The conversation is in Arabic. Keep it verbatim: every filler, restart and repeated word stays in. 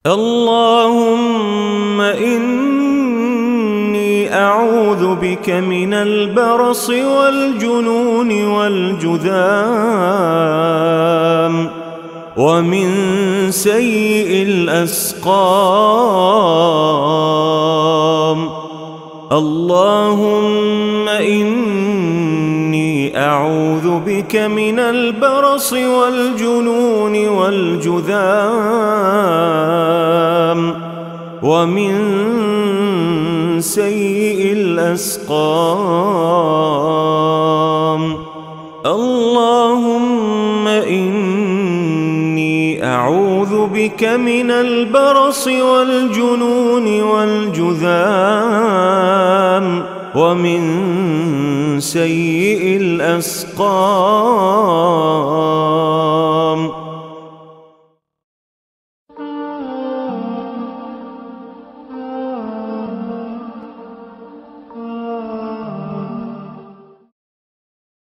اللهم إني أعوذ بك من البرص والجنون والجذام ومن سيء الأسقام. اللهم إني أعوذ بك من البرص والجنون والجذام ومن سيء الأسقام. اللهم إني أعوذ بك من البرص والجنون والجذام ومن سيء الأسقام.